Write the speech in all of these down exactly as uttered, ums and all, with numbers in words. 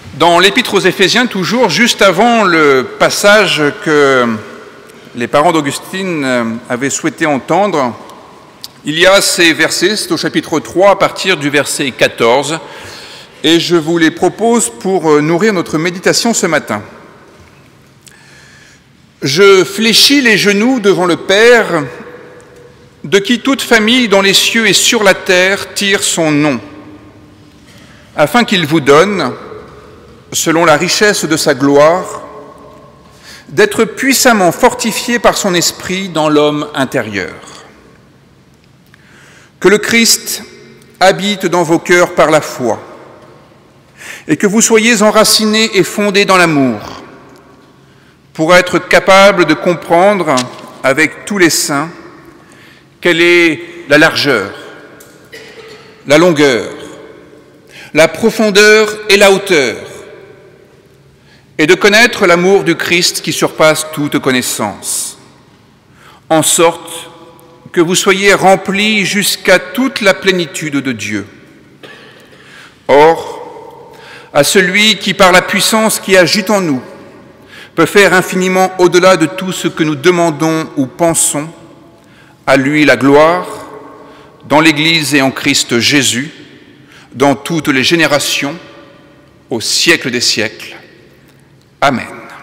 Dans l'Épître aux Éphésiens, toujours, juste avant le passage que les parents d'Augustine avaient souhaité entendre, il y a ces versets, c'est au chapitre trois, à partir du verset quatorze, et je vous les propose pour nourrir notre méditation ce matin. « Je fléchis les genoux devant le Père, de qui toute famille dans les cieux et sur la terre tire son nom, afin qu'il vous donne, selon la richesse de sa gloire, d'être puissamment fortifié par son esprit dans l'homme intérieur. Que le Christ habite dans vos cœurs par la foi, et que vous soyez enracinés et fondés dans l'amour, pour être capables de comprendre avec tous les saints quelle est la largeur, la longueur, la profondeur et la hauteur, et de connaître l'amour du Christ qui surpasse toute connaissance, en sorte que vous soyez remplis jusqu'à toute la plénitude de Dieu. Or, à celui qui, par la puissance qui agit en nous, peut faire infiniment au-delà de tout ce que nous demandons ou pensons, à lui la gloire, dans l'Église et en Christ Jésus, dans toutes les générations, au siècle des siècles. Amen.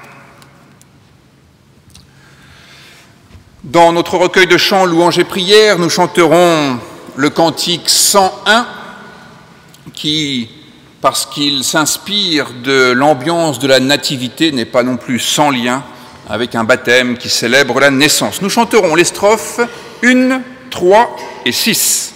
Dans notre recueil de chants, louanges et prières, nous chanterons le cantique cent un qui, parce qu'il s'inspire de l'ambiance de la nativité, n'est pas non plus sans lien avec un baptême qui célèbre la naissance. Nous chanterons les strophes un, trois et six.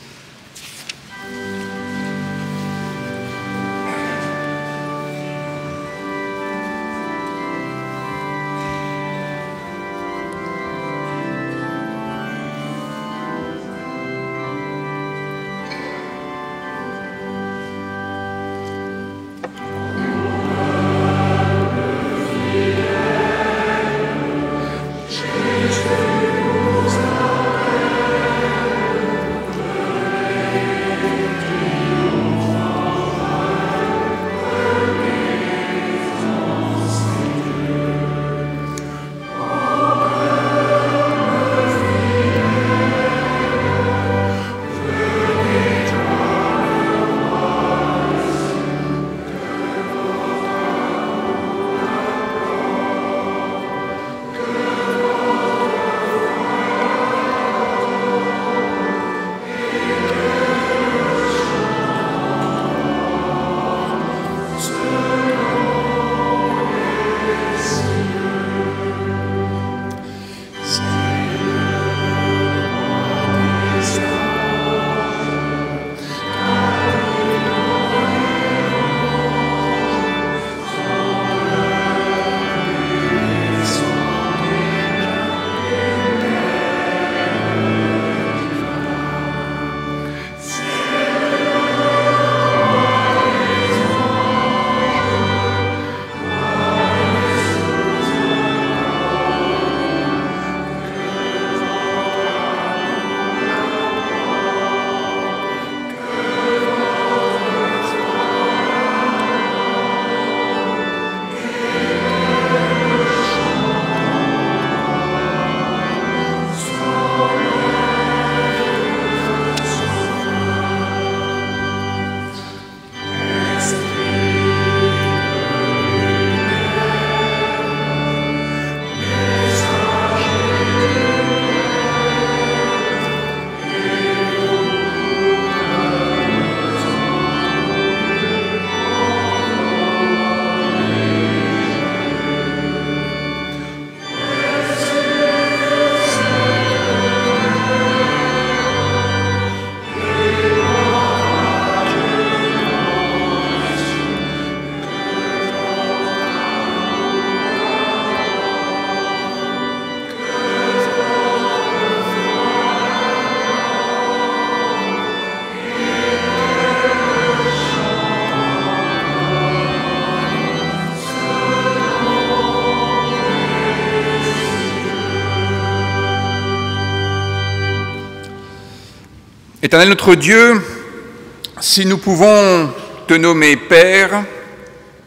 Éternel notre Dieu, si nous pouvons te nommer Père,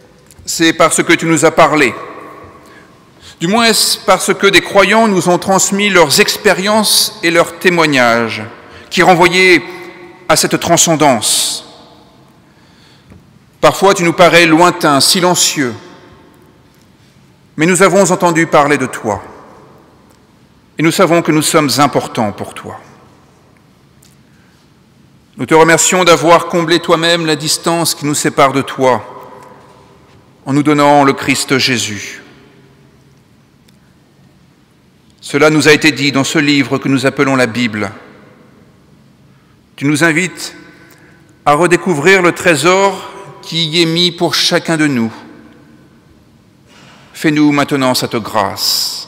c'est parce que tu nous as parlé. Du moins, est-ce parce que des croyants nous ont transmis leurs expériences et leurs témoignages qui renvoyaient à cette transcendance. Parfois, tu nous parais lointain, silencieux, mais nous avons entendu parler de toi et nous savons que nous sommes importants pour toi. Nous te remercions d'avoir comblé toi-même la distance qui nous sépare de toi en nous donnant le Christ Jésus. Cela nous a été dit dans ce livre que nous appelons la Bible. Tu nous invites à redécouvrir le trésor qui y est mis pour chacun de nous. Fais-nous maintenant cette grâce.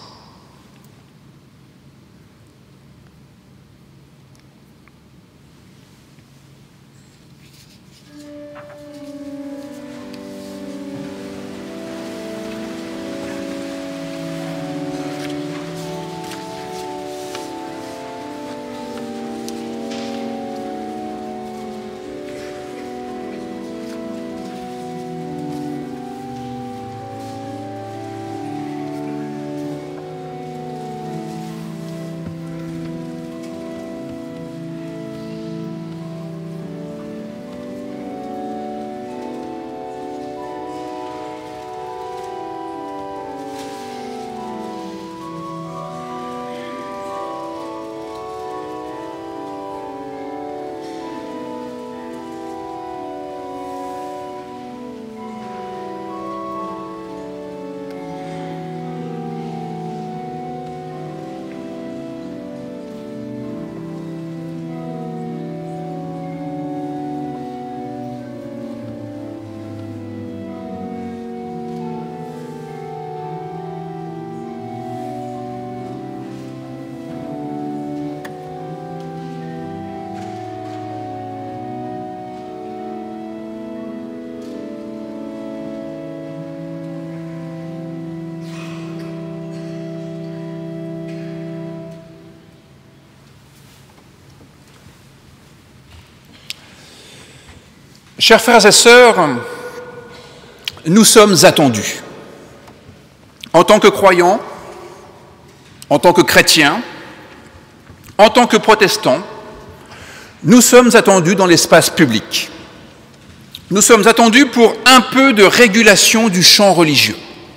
Chers frères et sœurs, nous sommes attendus. En tant que croyants, en tant que chrétiens, en tant que protestants, nous sommes attendus dans l'espace public. Nous sommes attendus pour un peu de régulation du champ religieux.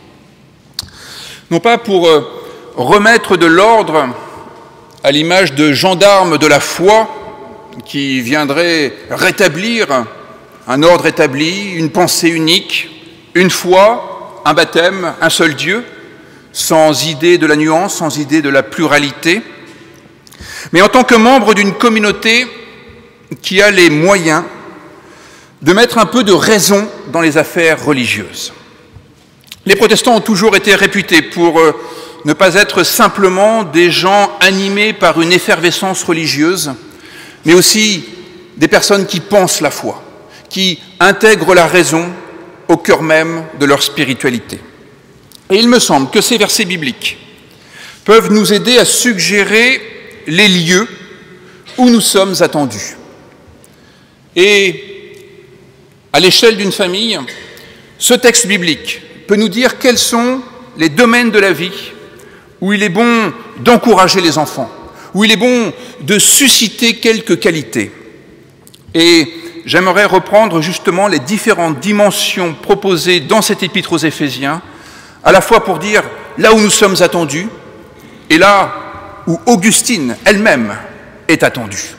Non pas pour euh, remettre de l'ordre à l'image de gendarmes de la foi qui viendraient rétablir un ordre établi, une pensée unique, une foi, un baptême, un seul Dieu, sans idée de la nuance, sans idée de la pluralité, mais en tant que membre d'une communauté qui a les moyens de mettre un peu de raison dans les affaires religieuses. Les protestants ont toujours été réputés pour euh, ne pas être simplement des gens animés par une effervescence religieuse, mais aussi des personnes qui pensent la foi, qui intègrent la raison au cœur même de leur spiritualité. Et il me semble que ces versets bibliques peuvent nous aider à suggérer les lieux où nous sommes attendus. Et à l'échelle d'une famille, ce texte biblique peut nous dire quels sont les domaines de la vie où il est bon d'encourager les enfants, où il est bon de susciter quelques qualités. Et j'aimerais reprendre justement les différentes dimensions proposées dans cet épître aux Éphésiens, à la fois pour dire là où nous sommes attendus et là où Augustine elle-même est attendue.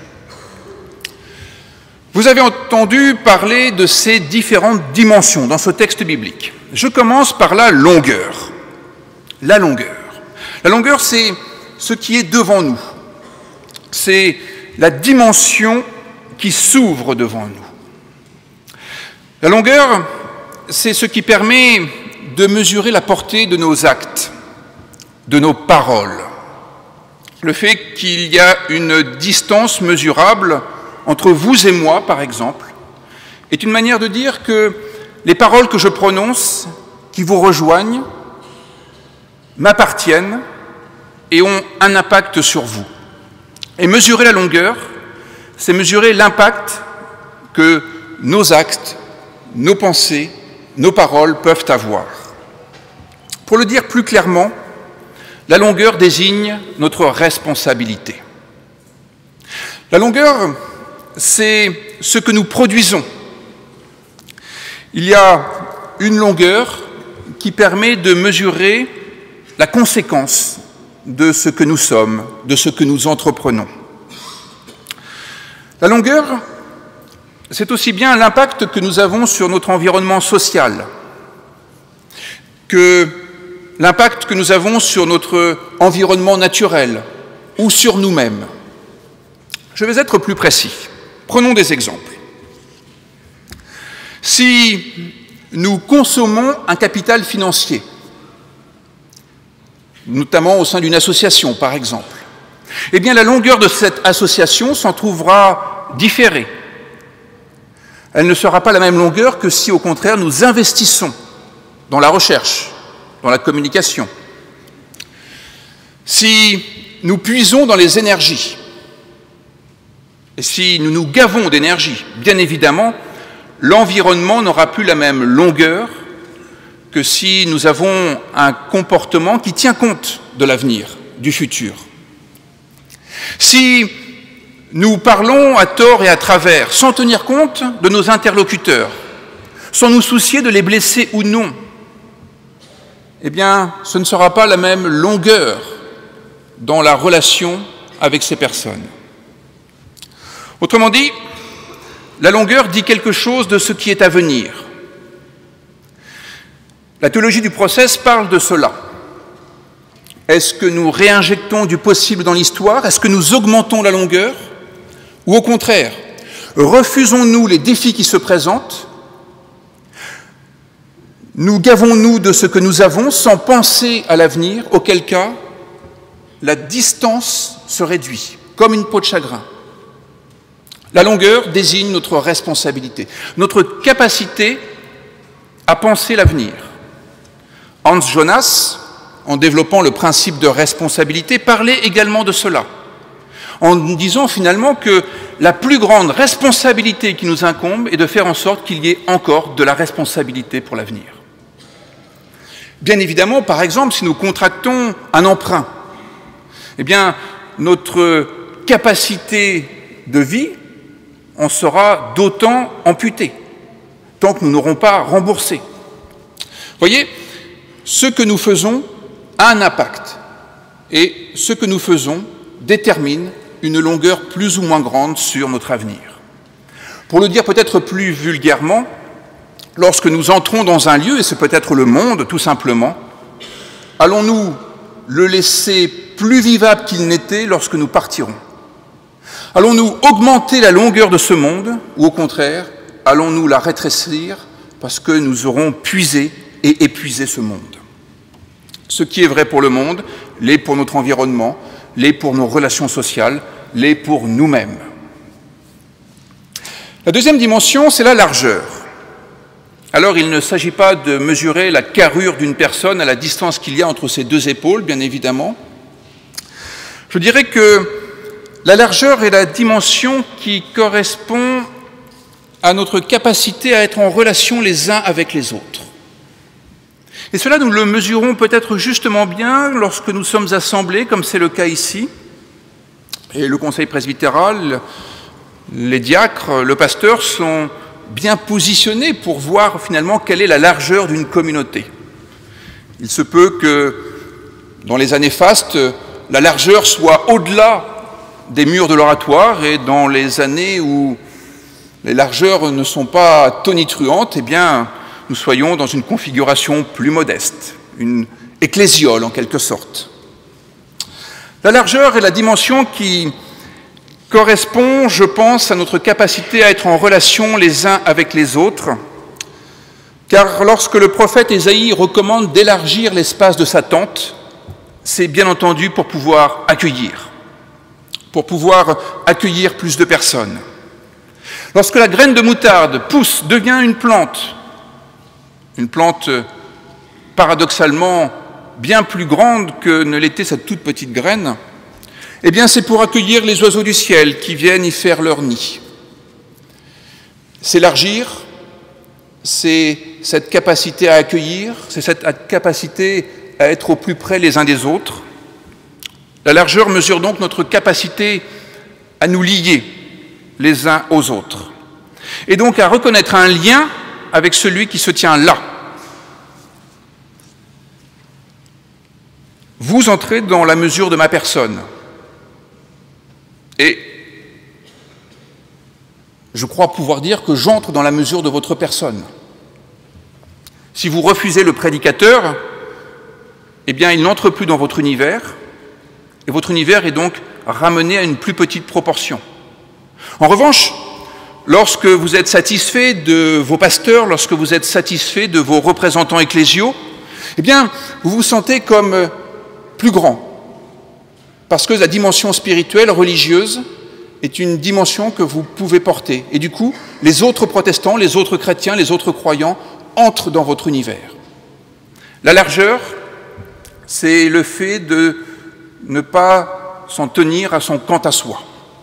Vous avez entendu parler de ces différentes dimensions dans ce texte biblique. Je commence par la longueur. La longueur. La longueur, c'est ce qui est devant nous. C'est la dimension qui s'ouvre devant nous. La longueur, c'est ce qui permet de mesurer la portée de nos actes, de nos paroles. Le fait qu'il y a une distance mesurable entre vous et moi, par exemple, est une manière de dire que les paroles que je prononce, qui vous rejoignent, m'appartiennent et ont un impact sur vous. Et mesurer la longueur, c'est mesurer l'impact que nos actes, nos pensées, nos paroles peuvent avoir. Pour le dire plus clairement, la longueur désigne notre responsabilité. La longueur, c'est ce que nous produisons. Il y a une longueur qui permet de mesurer la conséquence de ce que nous sommes, de ce que nous entreprenons. La longueur, c'est aussi bien l'impact que nous avons sur notre environnement social, que l'impact que nous avons sur notre environnement naturel ou sur nous-mêmes. Je vais être plus précis. Prenons des exemples. Si nous consommons un capital financier, notamment au sein d'une association, par exemple, eh bien la longueur de cette association s'en trouvera différée. Elle ne sera pas la même longueur que si, au contraire, nous investissons dans la recherche, dans la communication. Si nous puisons dans les énergies, et si nous nous gavons d'énergie, bien évidemment, l'environnement n'aura plus la même longueur que si nous avons un comportement qui tient compte de l'avenir, du futur. Si nous parlons à tort et à travers, sans tenir compte de nos interlocuteurs, sans nous soucier de les blesser ou non, eh bien, ce ne sera pas la même longueur dans la relation avec ces personnes. Autrement dit, la longueur dit quelque chose de ce qui est à venir. La théologie du process parle de cela. Est-ce que nous réinjectons du possible dans l'histoire? Est-ce que nous augmentons la longueur? Ou au contraire, refusons-nous les défis qui se présentent? Nous gavons-nous de ce que nous avons sans penser à l'avenir, auquel cas la distance se réduit, comme une peau de chagrin. La longueur désigne notre responsabilité, notre capacité à penser l'avenir. Hans Jonas, en développant le principe de responsabilité, parlait également de cela, en disant finalement que la plus grande responsabilité qui nous incombe est de faire en sorte qu'il y ait encore de la responsabilité pour l'avenir. Bien évidemment, par exemple, si nous contractons un emprunt, eh bien, notre capacité de vie en sera d'autant amputée, tant que nous n'aurons pas remboursé. Vous voyez, ce que nous faisons a un impact, et ce que nous faisons détermine une longueur plus ou moins grande sur notre avenir. Pour le dire peut-être plus vulgairement, lorsque nous entrons dans un lieu, et c'est peut-être le monde tout simplement, allons-nous le laisser plus vivable qu'il n'était lorsque nous partirons? Allons-nous augmenter la longueur de ce monde, ou au contraire, allons-nous la rétrécir parce que nous aurons puisé et épuisé ce monde? Ce qui est vrai pour le monde l'est pour notre environnement, l'est pour nos relations sociales, l'est pour nous-mêmes. La deuxième dimension, c'est la largeur. Alors, il ne s'agit pas de mesurer la carrure d'une personne à la distance qu'il y a entre ses deux épaules, bien évidemment. Je dirais que la largeur est la dimension qui correspond à notre capacité à être en relation les uns avec les autres. Et cela, nous le mesurons peut-être justement bien lorsque nous sommes assemblés, comme c'est le cas ici, et le conseil presbytéral, les diacres, le pasteur sont bien positionnés pour voir finalement quelle est la largeur d'une communauté. Il se peut que, dans les années fastes, la largeur soit au-delà des murs de l'oratoire, et dans les années où les largeurs ne sont pas tonitruantes, eh bien, nous soyons dans une configuration plus modeste, une ecclésiole en quelque sorte. La largeur est la dimension qui correspond, je pense, à notre capacité à être en relation les uns avec les autres, car lorsque le prophète Ésaïe recommande d'élargir l'espace de sa tente, c'est bien entendu pour pouvoir accueillir, pour pouvoir accueillir plus de personnes. Lorsque la graine de moutarde pousse, devient une plante, une plante paradoxalement bien plus grande que ne l'était cette toute petite graine, eh bien c'est pour accueillir les oiseaux du ciel qui viennent y faire leur nid. S'élargir, c'est cette capacité à accueillir, c'est cette capacité à être au plus près les uns des autres. La largeur mesure donc notre capacité à nous lier les uns aux autres, et donc à reconnaître un lien avec celui qui se tient là. Vous entrez dans la mesure de ma personne, et je crois pouvoir dire que j'entre dans la mesure de votre personne. Si vous refusez le prédicateur, eh bien, il n'entre plus dans votre univers, et votre univers est donc ramené à une plus petite proportion. En revanche, lorsque vous êtes satisfait de vos pasteurs, lorsque vous êtes satisfait de vos représentants ecclésiaux, eh bien, vous vous sentez comme plus grand, parce que la dimension spirituelle, religieuse, est une dimension que vous pouvez porter. Et du coup, les autres protestants, les autres chrétiens, les autres croyants entrent dans votre univers. La largeur, c'est le fait de ne pas s'en tenir à son quant à soi.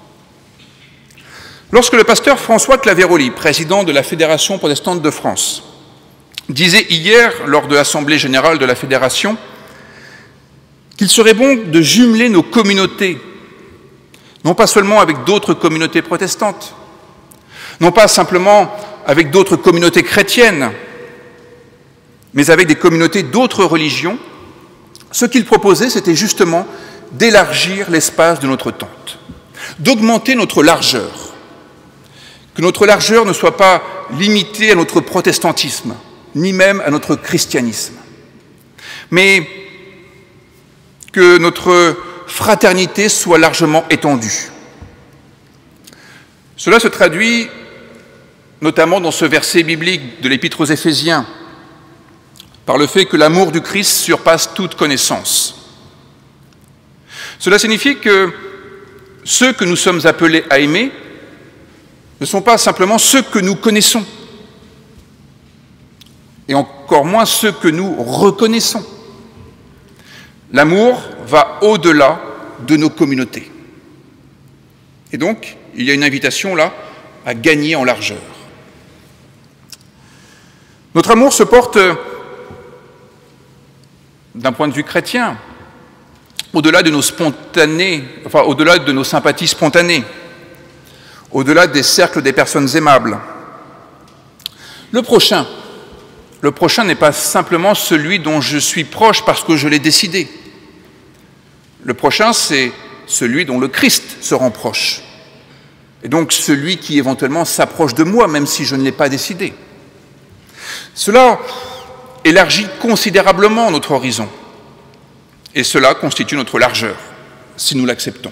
Lorsque le pasteur François Claveroli, président de la Fédération protestante de France, disait hier, lors de l'Assemblée générale de la Fédération, qu'il serait bon de jumeler nos communautés, non pas seulement avec d'autres communautés protestantes, non pas simplement avec d'autres communautés chrétiennes, mais avec des communautés d'autres religions. Ce qu'il proposait, c'était justement d'élargir l'espace de notre tente, d'augmenter notre largeur, que notre largeur ne soit pas limitée à notre protestantisme, ni même à notre christianisme, mais que notre fraternité soit largement étendue. Cela se traduit notamment dans ce verset biblique de l'Épître aux Éphésiens, par le fait que l'amour du Christ surpasse toute connaissance. Cela signifie que ceux que nous sommes appelés à aimer ne sont pas simplement ceux que nous connaissons, et encore moins ceux que nous reconnaissons. L'amour va au-delà de nos communautés. Et donc, il y a une invitation là à gagner en largeur. Notre amour se porte, d'un point de vue chrétien, au-delà de nos spontanés, enfin au-delà de nos sympathies spontanées, au-delà des cercles des personnes aimables. Le prochain, le prochain n'est pas simplement celui dont je suis proche parce que je l'ai décidé. Le prochain, c'est celui dont le Christ se rend proche. Et donc celui qui éventuellement s'approche de moi, même si je ne l'ai pas décidé. Cela élargit considérablement notre horizon. Et cela constitue notre largeur, si nous l'acceptons.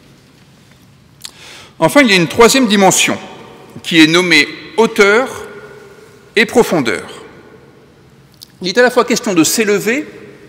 Enfin, il y a une troisième dimension, qui est nommée hauteur et profondeur. Il est à la fois question de s'élever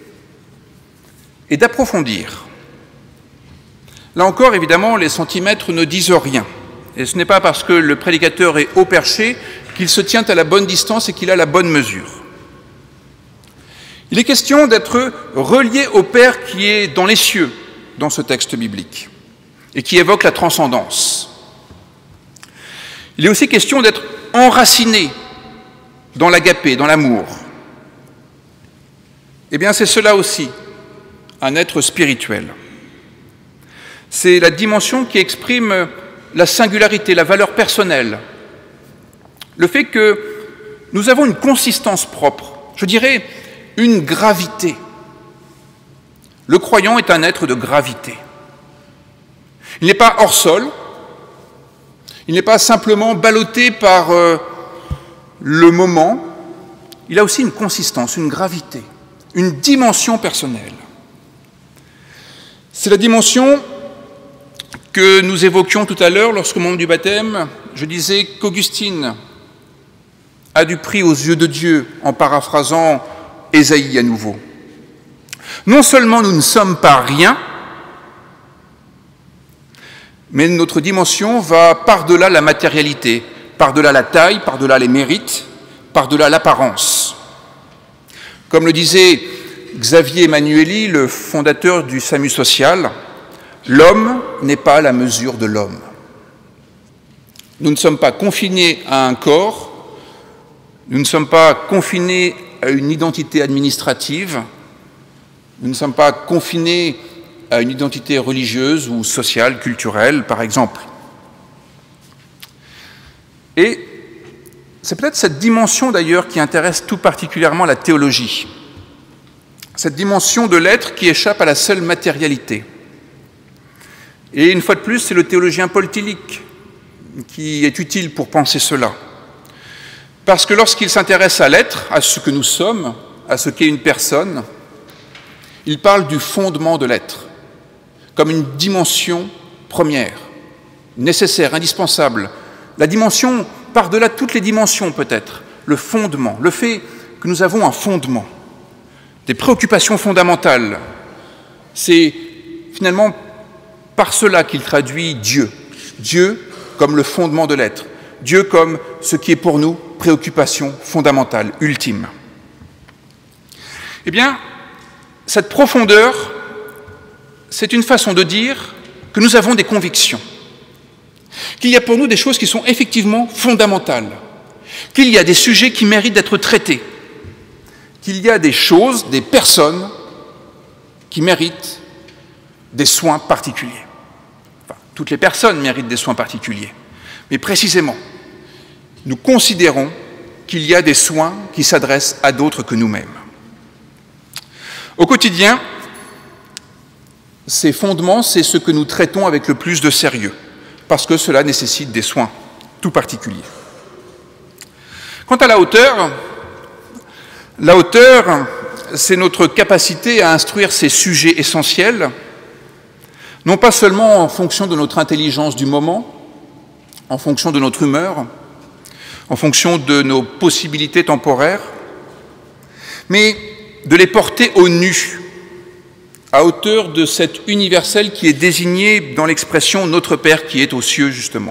et d'approfondir. Là encore, évidemment, les centimètres ne disent rien. Et ce n'est pas parce que le prédicateur est haut perché qu'il se tient à la bonne distance et qu'il a la bonne mesure. Il est question d'être relié au Père qui est dans les cieux, dans ce texte biblique, et qui évoque la transcendance. Il est aussi question d'être enraciné dans l'agapé, dans l'amour. Eh bien, c'est cela aussi, un être spirituel. C'est la dimension qui exprime la singularité, la valeur personnelle, le fait que nous avons une consistance propre, je dirais une gravité. Le croyant est un être de gravité. Il n'est pas hors sol, il n'est pas simplement ballotté par euh, le moment, il a aussi une consistance, une gravité, une dimension personnelle. C'est la dimension que nous évoquions tout à l'heure lorsqu'au moment du baptême, je disais qu'Augustine a du prix aux yeux de Dieu, en paraphrasant Ésaïe à nouveau. Non seulement nous ne sommes pas rien, mais notre dimension va par-delà la matérialité, par-delà la taille, par-delà les mérites, par-delà l'apparence. Comme le disait Xavier Emmanueli, le fondateur du SAMU social, l'homme n'est pas la mesure de l'homme. Nous ne sommes pas confinés à un corps, Nous ne sommes pas confinés à une identité administrative, nous ne sommes pas confinés à une identité religieuse ou sociale, culturelle, par exemple. Et c'est peut-être cette dimension, d'ailleurs, qui intéresse tout particulièrement la théologie. Cette dimension de l'être qui échappe à la seule matérialité. Et une fois de plus, c'est le théologien Paul Tillich qui est utile pour penser cela. Parce que lorsqu'il s'intéresse à l'être, à ce que nous sommes, à ce qu'est une personne, il parle du fondement de l'être, comme une dimension première, nécessaire, indispensable. La dimension, par-delà toutes les dimensions peut-être, le fondement, le fait que nous avons un fondement, des préoccupations fondamentales. C'est finalement par cela qu'il traduit Dieu. Dieu comme le fondement de l'être. Dieu comme ce qui est pour nous préoccupation fondamentale, ultime. Eh bien, cette profondeur, c'est une façon de dire que nous avons des convictions, qu'il y a pour nous des choses qui sont effectivement fondamentales, qu'il y a des sujets qui méritent d'être traités, qu'il y a des choses, des personnes qui méritent des soins particuliers. Enfin, toutes les personnes méritent des soins particuliers, mais précisément, nous considérons qu'il y a des soins qui s'adressent à d'autres que nous-mêmes. Au quotidien, ces fondements, c'est ce que nous traitons avec le plus de sérieux, parce que cela nécessite des soins tout particuliers. Quant à la hauteur, la hauteur, c'est notre capacité à instruire ces sujets essentiels, non pas seulement en fonction de notre intelligence du moment, en fonction de notre humeur, en fonction de nos possibilités temporaires, mais de les porter au nu, à hauteur de cet universel qui est désigné dans l'expression « Notre Père qui est aux cieux », justement.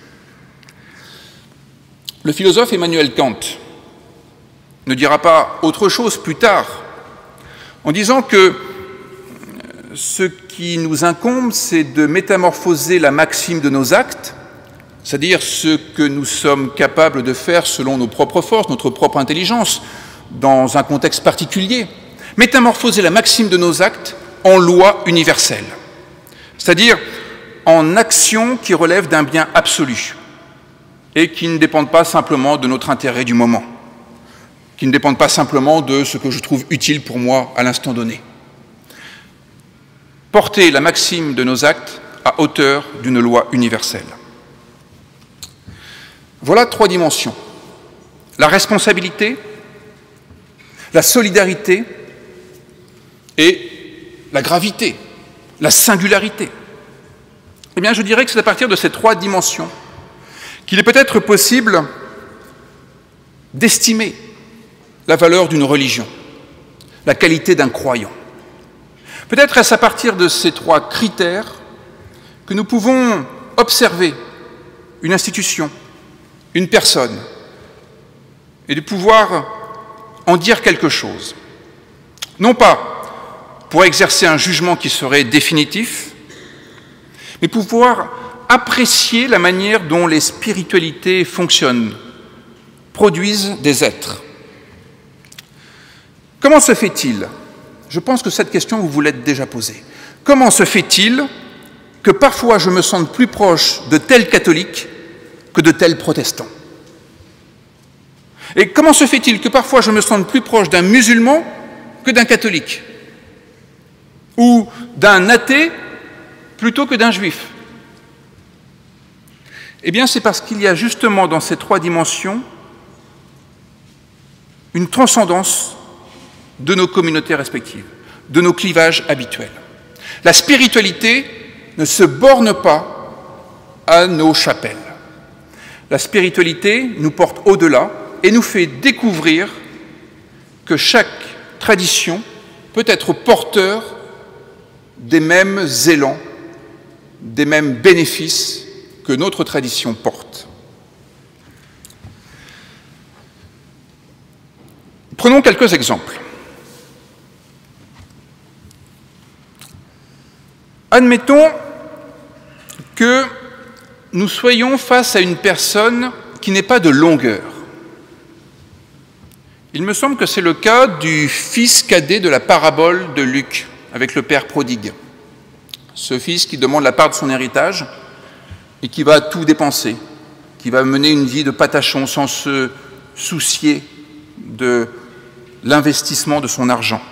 Le philosophe Emmanuel Kant ne dira pas autre chose plus tard, en disant que ce qui nous incombe, c'est de métamorphoser la maxime de nos actes, c'est-à-dire ce que nous sommes capables de faire selon nos propres forces, notre propre intelligence, dans un contexte particulier, métamorphoser la maxime de nos actes en loi universelle, c'est-à-dire en action qui relève d'un bien absolu et qui ne dépendent pas simplement de notre intérêt du moment, qui ne dépendent pas simplement de ce que je trouve utile pour moi à l'instant donné. Porter la maxime de nos actes à hauteur d'une loi universelle. Voilà trois dimensions. La responsabilité, la solidarité et la gravité, la singularité. Eh bien, je dirais que c'est à partir de ces trois dimensions qu'il est peut-être possible d'estimer la valeur d'une religion, la qualité d'un croyant. Peut-être est-ce à partir de ces trois critères que nous pouvons observer une institution, une personne, et de pouvoir en dire quelque chose. Non pas pour exercer un jugement qui serait définitif, mais pour pouvoir apprécier la manière dont les spiritualités fonctionnent, produisent des êtres. Comment se fait-il? Je pense que cette question, vous vous l'êtes déjà posée. Comment se fait-il que parfois je me sente plus proche de tel catholique que de tel protestant? Et comment se fait-il que parfois je me sente plus proche d'un musulman que d'un catholique? Ou d'un athée plutôt que d'un juif? Eh bien, c'est parce qu'il y a justement dans ces trois dimensions une transcendance de nos communautés respectives, de nos clivages habituels. La spiritualité ne se borne pas à nos chapelles. La spiritualité nous porte au-delà et nous fait découvrir que chaque tradition peut être porteur des mêmes élans, des mêmes bénéfices que notre tradition porte. Prenons quelques exemples. Admettons que nous soyons face à une personne qui n'est pas de longueur. Il me semble que c'est le cas du fils cadet de la parabole de Luc, avec le père prodigue. Ce fils qui demande la part de son héritage et qui va tout dépenser, qui va mener une vie de patachon sans se soucier de l'investissement de son argent.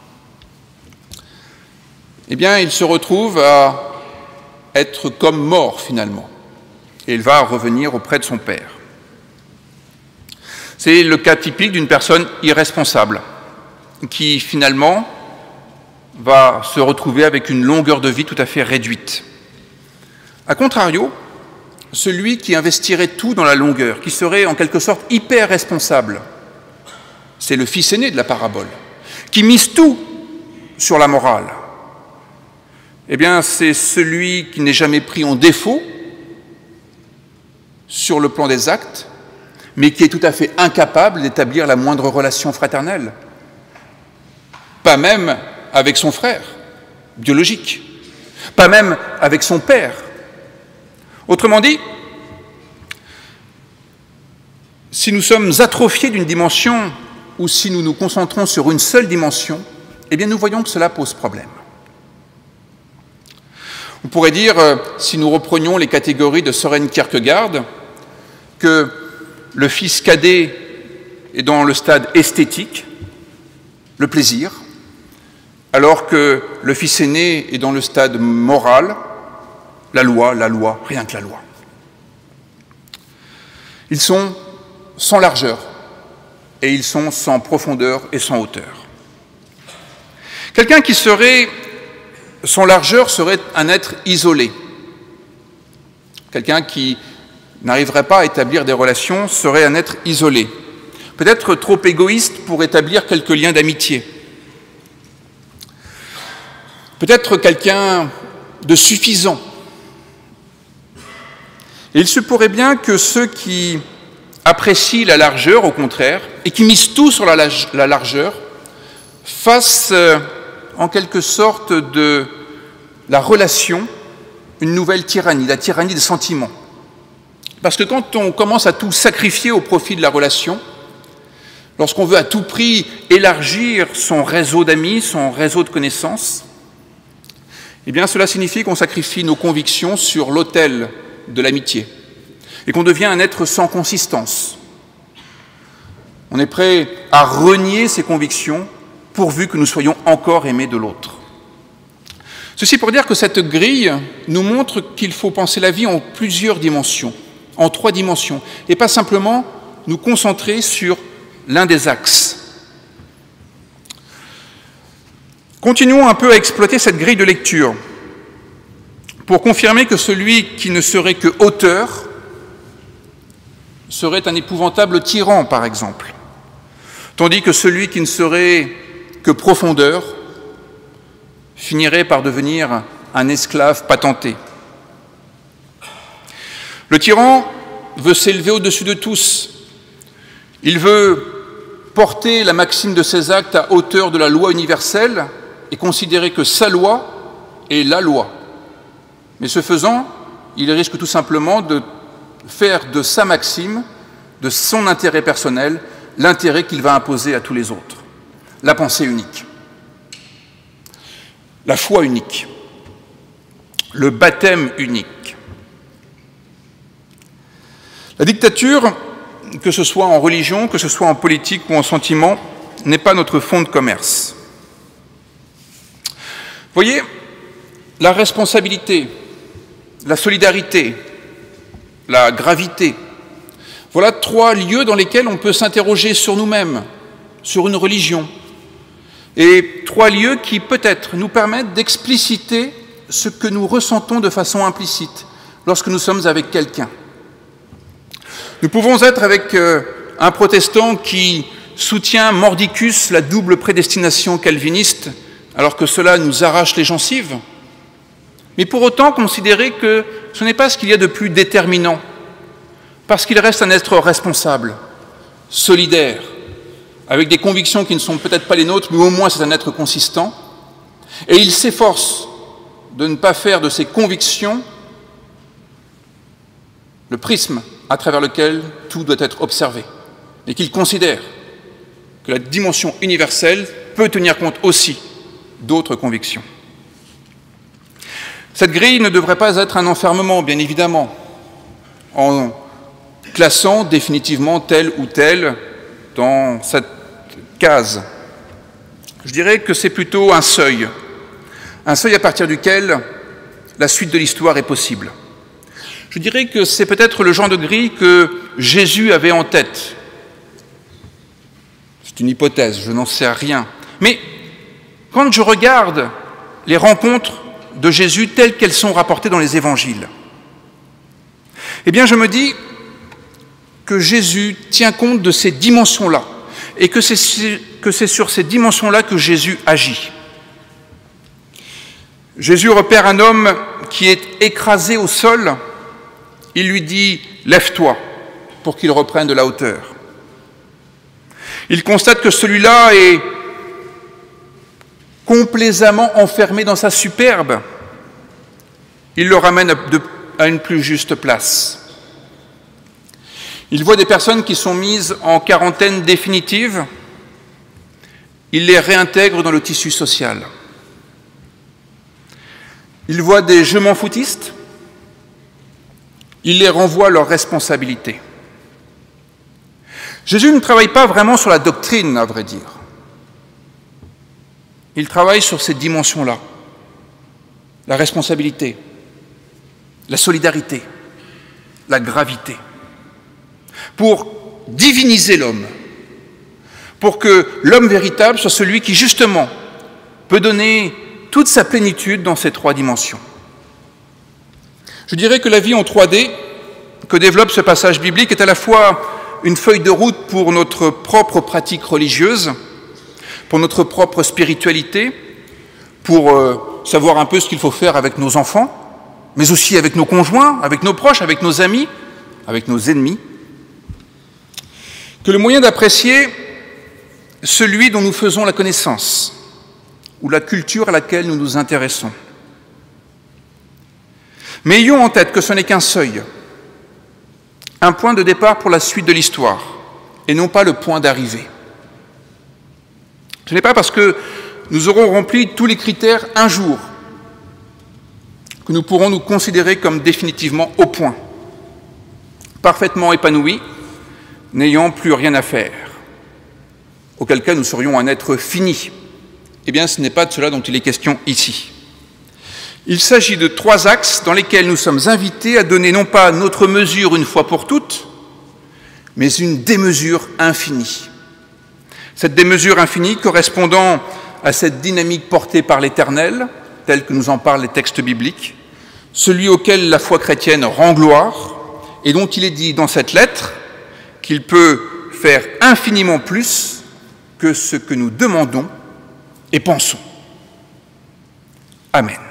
Eh bien, il se retrouve à être comme mort finalement, et il va revenir auprès de son père. C'est le cas typique d'une personne irresponsable, qui finalement va se retrouver avec une longueur de vie tout à fait réduite. A contrario, celui qui investirait tout dans la longueur, qui serait en quelque sorte hyper responsable, c'est le fils aîné de la parabole, qui mise tout sur la morale. Eh bien, c'est celui qui n'est jamais pris en défaut sur le plan des actes, mais qui est tout à fait incapable d'établir la moindre relation fraternelle, pas même avec son frère biologique, pas même avec son père. Autrement dit, si nous sommes atrophiés d'une dimension ou si nous nous concentrons sur une seule dimension, eh bien nous voyons que cela pose problème. On pourrait dire, si nous reprenions les catégories de Søren Kierkegaard, que le fils cadet est dans le stade esthétique, le plaisir, alors que le fils aîné est dans le stade moral, la loi, la loi, rien que la loi. Ils sont sans largeur et ils sont sans profondeur et sans hauteur. Quelqu'un qui serait sans largeur serait un être isolé. Quelqu'un qui n'arriverait pas à établir des relations serait un être isolé, peut-être trop égoïste pour établir quelques liens d'amitié. Peut-être quelqu'un de suffisant. Et il se pourrait bien que ceux qui apprécient la largeur, au contraire, et qui misent tout sur la, la largeur, fassent euh, en quelque sorte de la relation une nouvelle tyrannie, la tyrannie des sentiments. Parce que quand on commence à tout sacrifier au profit de la relation, lorsqu'on veut à tout prix élargir son réseau d'amis, son réseau de connaissances, eh bien cela signifie qu'on sacrifie nos convictions sur l'autel de l'amitié et qu'on devient un être sans consistance. On est prêt à renier ses convictions pourvu que nous soyons encore aimés de l'autre. Ceci pour dire que cette grille nous montre qu'il faut penser la vie en plusieurs dimensions, en trois dimensions, et pas simplement nous concentrer sur l'un des axes. Continuons un peu à exploiter cette grille de lecture pour confirmer que celui qui ne serait que auteur serait un épouvantable tyran, par exemple, tandis que celui qui ne serait que profondeur finirait par devenir un esclave patenté. Le tyran veut s'élever au-dessus de tous. Il veut porter la maxime de ses actes à hauteur de la loi universelle et considérer que sa loi est la loi. Mais ce faisant, il risque tout simplement de faire de sa maxime, de son intérêt personnel, l'intérêt qu'il va imposer à tous les autres. La pensée unique, la foi unique, le baptême unique. La dictature, que ce soit en religion, que ce soit en politique ou en sentiment, n'est pas notre fonds de commerce. Voyez, la responsabilité, la solidarité, la gravité, voilà trois lieux dans lesquels on peut s'interroger sur nous-mêmes, sur une religion, et trois lieux qui peut-être nous permettent d'expliciter ce que nous ressentons de façon implicite lorsque nous sommes avec quelqu'un. Nous pouvons être avec euh, un protestant qui soutient mordicus la double prédestination calviniste, alors que cela nous arrache les gencives, mais pour autant considérer que ce n'est pas ce qu'il y a de plus déterminant, parce qu'il reste un être responsable, solidaire, avec des convictions qui ne sont peut-être pas les nôtres, mais au moins c'est un être consistant, et il s'efforce de ne pas faire de ses convictions le prisme à travers lequel tout doit être observé, et qu'il considère que la dimension universelle peut tenir compte aussi d'autres convictions. Cette grille ne devrait pas être un enfermement, bien évidemment, en classant définitivement tel ou tel dans cette case. Je dirais que c'est plutôt un seuil, un seuil à partir duquel la suite de l'histoire est possible. Je dirais que c'est peut-être le genre de grille que Jésus avait en tête. C'est une hypothèse, je n'en sais rien. Mais quand je regarde les rencontres de Jésus telles qu'elles sont rapportées dans les évangiles, eh bien je me dis que Jésus tient compte de ces dimensions-là et que c'est, que c'est sur ces dimensions-là que Jésus agit. Jésus repère un homme qui est écrasé au sol, il lui dit « Lève-toi » pour qu'il reprenne de la hauteur. Il constate que celui-là est complaisamment enfermé dans sa superbe. Il le ramène à une plus juste place. Il voit des personnes qui sont mises en quarantaine définitive. Il les réintègre dans le tissu social. Il voit des je m'en foutistes. Il les renvoie à leurs responsabilités. Jésus ne travaille pas vraiment sur la doctrine, à vrai dire. Il travaille sur ces dimensions-là. La responsabilité, la solidarité, la gravité. Pour diviniser l'homme, pour que l'homme véritable soit celui qui, justement, peut donner toute sa plénitude dans ces trois dimensions. Je dirais que la vie en trois D que développe ce passage biblique est à la fois une feuille de route pour notre propre pratique religieuse, pour notre propre spiritualité, pour euh, savoir un peu ce qu'il faut faire avec nos enfants, mais aussi avec nos conjoints, avec nos proches, avec nos amis, avec nos ennemis, que le moyen d'apprécier celui dont nous faisons la connaissance ou la culture à laquelle nous nous intéressons. Mais ayons en tête que ce n'est qu'un seuil, un point de départ pour la suite de l'histoire, et non pas le point d'arrivée. Ce n'est pas parce que nous aurons rempli tous les critères un jour que nous pourrons nous considérer comme définitivement au point, parfaitement épanouis, n'ayant plus rien à faire, auquel cas nous serions un être fini. Eh bien, ce n'est pas de cela dont il est question ici. Il s'agit de trois axes dans lesquels nous sommes invités à donner non pas notre mesure une fois pour toutes, mais une démesure infinie. Cette démesure infinie correspondant à cette dynamique portée par l'Éternel, telle que nous en parlent les textes bibliques, celui auquel la foi chrétienne rend gloire, et dont il est dit dans cette lettre qu'il peut faire infiniment plus que ce que nous demandons et pensons. Amen.